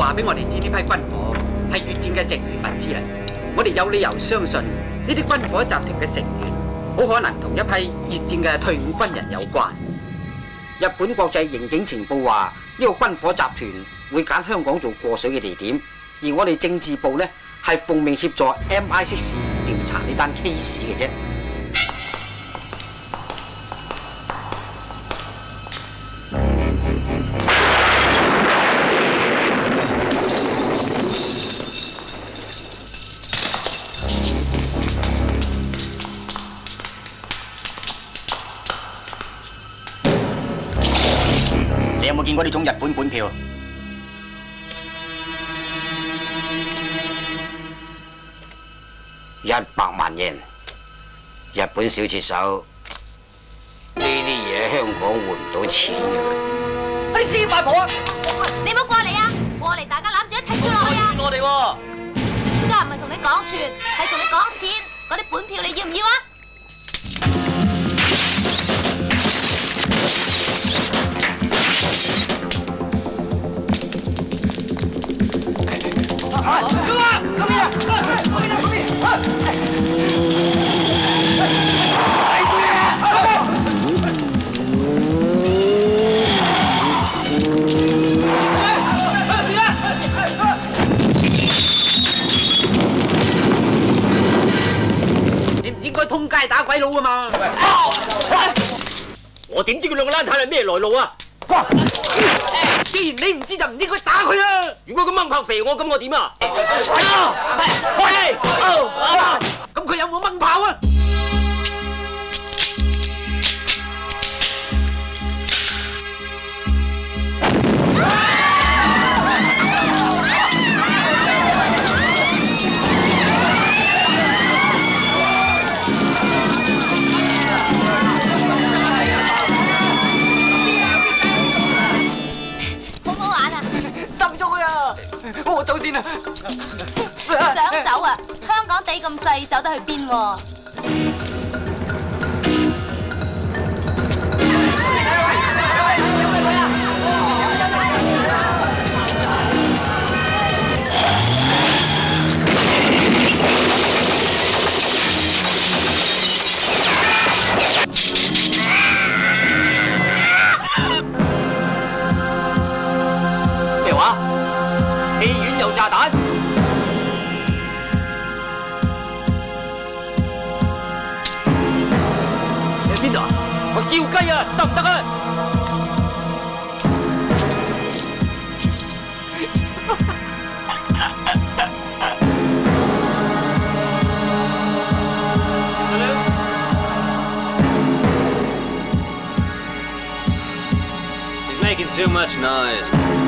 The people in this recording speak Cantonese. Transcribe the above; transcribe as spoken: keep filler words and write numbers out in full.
話俾我哋知呢批軍火係越戰嘅剩餘物資嚟，我哋有理由相信呢啲軍火集團嘅成員好可能同一批越戰嘅退伍軍人有關。日本國際刑警情報話，呢個軍火集團會揀香港做過水嘅地點，而我哋政治部呢係奉命協助 M I 六 調查呢單 case 嘅啫。 你有冇見過呢種日本本票？ 一百萬日圓，日本小切手，呢啲嘢香港換唔到錢嘅。 啲師八婆啊！ 你唔好過嚟啊！過嚟大家攬住一齊跳落去啊！ 我哋喎， 依家唔係同你講傳，係同你講錢。嗰啲本票你要唔要啊？ 你唔應該通街打鬼佬啊嘛！ 我點知佢兩個爛太係咩來路啊？ 既然你唔知就唔應該打佢啦！ 如果佢掹炮肥我，咁我點啊？ 咁佢有冇掹炮啊？ 我走先啦！ 想走啊？香港地咁細，走得去邊喎？ 咩話？ 戲院有炸彈？你喺邊度啊？我叫雞啊，得唔得啊 He's making too much noise.